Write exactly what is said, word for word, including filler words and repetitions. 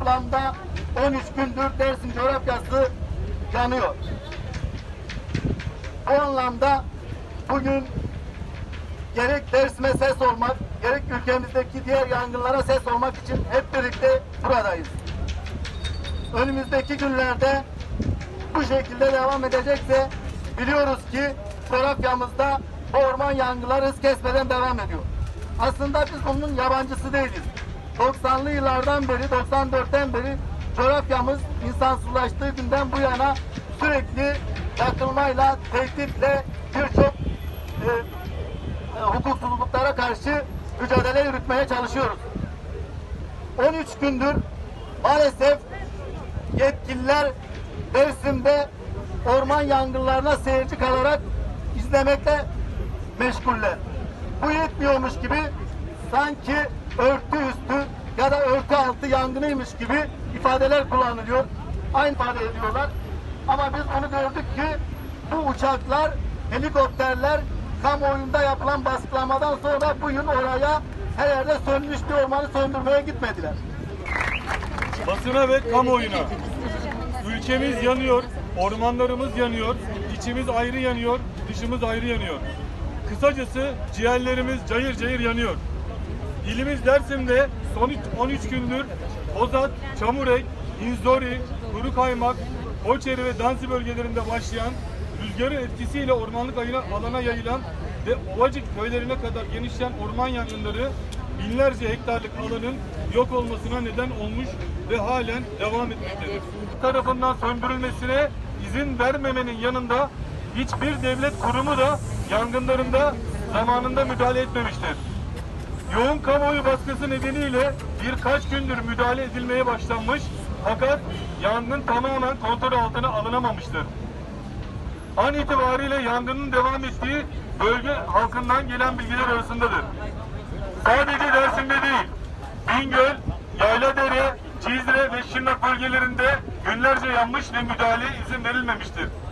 toplamda on üç gündür Dersim coğrafyası yanıyor. Bu anlamda bugün gerek Dersim'e ses olmak, gerek ülkemizdeki diğer yangınlara ses olmak için hep birlikte buradayız. Önümüzdeki günlerde bu şekilde devam edecekse biliyoruz ki coğrafyamızda orman yangınları hız kesmeden devam ediyor. Aslında biz bunun yabancısı değiliz. doksanlı yıllardan beri, doksan dörtten beri coğrafyamız insansızlaştığı günden bu yana sürekli yakılmayla, tehditle birçok e, e, hukuksuzluklara karşı mücadele yürütmeye çalışıyoruz. on üç gündür maalesef yetkililer Dersim'de orman yangınlarına seyirci kalarak izlemekle meşguller. Bu yetmiyormuş gibi sanki örtü üstü ya da örtü altı yangınıymış gibi ifadeler kullanılıyor. Aynı ifade ediyorlar. Ama biz onu gördük ki bu uçaklar, helikopterler kamuoyunda yapılan baskılamadan sonra bugün oraya her yerde sönmüş bir ormanı söndürmeye gitmediler. Basına ve kamuoyuna ülkemiz yanıyor, ormanlarımız yanıyor, içimiz ayrı yanıyor, dışımız ayrı yanıyor. Kısacası ciğerlerimiz cayır cayır yanıyor. İlimiz Dersim'de son on üç gündür Bozat, Çamurek, İnzori, Kurukaymak, Koçeri ve Dansi bölgelerinde başlayan rüzgarın etkisiyle ormanlık alana yayılan ve Ovacık köylerine kadar genişleyen orman yangınları binlerce hektarlık alanın yok olmasına neden olmuş ve halen devam etmektedir. Tarafından söndürülmesine izin vermemenin yanında hiçbir devlet kurumu da yangınlarında zamanında müdahale etmemiştir. Yoğun kamuoyu baskısı nedeniyle birkaç gündür müdahale edilmeye başlanmış fakat yangın tamamen kontrol altına alınamamıştır. An itibariyle yangının devam ettiği bölge halkından gelen bilgiler arasındadır. Sadece Dersim'de değil, Bingöl, Yayladere, Cizre ve Şırnak bölgelerinde günlerce yanmış ve müdahaleye izin verilmemiştir.